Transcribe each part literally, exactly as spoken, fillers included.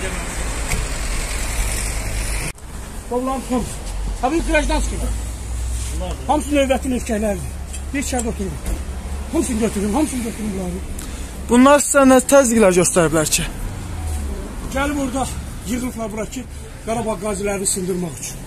Oğlan hamısı. Tabii Grajdanski'dir. Hamısı növbətin erkəklərdir. Bir şəhərdə otururum. Hamısını götürürüm, hamısını götürürüm bunları. Bunlar sizə nə təzyiqlər göstəriblər ki? Gəlib orada yığılıblar bura ki, Qarabağ qazilərini sındırmaq üçün.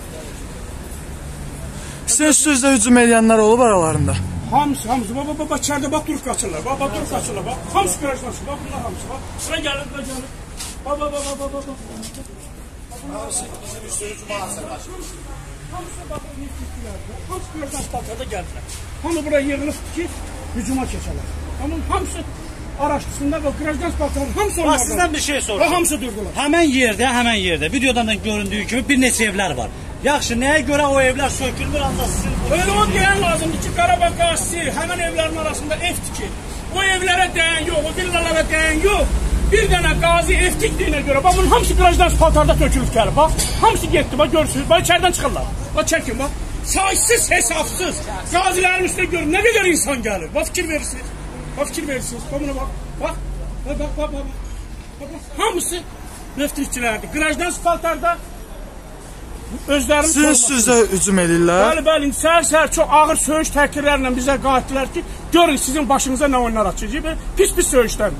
Sizin üstünüzdə hücum edənlər olub aralarında? Hamısı, hamısı. Baba, baba, içərdə bax, durub qaçırlar. Baba, durub qaçırlar. Bax, hamısı Grajdanski. Bax, bunlar hamısı. Bax, sıra gəlir, bura gəlir. Baba, baba, baba, baba. Hamısı bizim üstünüzü mağazırlar. Hamısı baxır, neftiklərdir. Hamısı Grajdanski paltarda gəldilər. Hamı buraya yığılıbdır ki, hücuma keçələr. Amma hamısı araşdırsınlar və Grajdanski paltarı hamısı onlardan. Bax, sizdən bir şey soruşum. Və hamısı durdular. Həmən yerdə, həmən yerdə, videodan da göründüyü kimi bir neçə evlər var. Yaxşı, nəyə görə o evlər sökülmür, ancaq sizin... Öyle o deyən lazımdır ki, Qarabağ qazisi həmən evlərin arasında ev tikir. O evlərə dəyən yox, o villalara dəyən yox. Bir dənə qazi ev tikdiyinə görə, bax, bunun hamısı Grajdanski paltarda tökülüb gəlib, bax. Hamısı getdi, bax, görürsünüz, bax, içərdən çıxırlar. Bax, çəkin, bax. Saysız, hesabsız. Qazilərin üstüne görün, nə qədər insan gəlir. Bax, fikir verirsiniz. Bax, fikir verirsiniz. Bax, buna bax. Bax, bax, bax, bax, bax. Hamısı neftikçilərdir. Grajdanski paltarda özlərinin... Sizin üstünüzdə hücum edirlər? Bəli, bəli, səhər-səhər çox ağır söyüş təkirlərlə bizə qayıtdılar ki, görün sizin başınıza nə oyunlar açacaq. Pis-pis söyüşlər.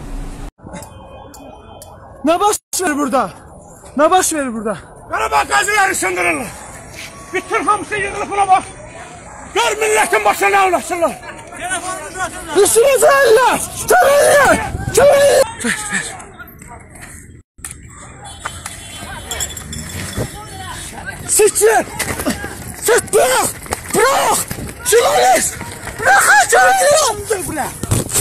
Nə baş verir burada? Nə baş verir burada? Qarabağ qaziləri sındırırlar. Bütün hamısı yığılıb buna bax. Gör milletin başına nə ulaşırlar. Üstünüzü əllər! Köməklər! Köməklər! Ver, ver. Siktir! Sik bırak! Bırak! Jurnalist! Bırakın köməklər! Bırak!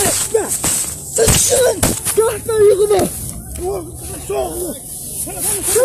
Siktirin! Görmə yığını! Soğulu!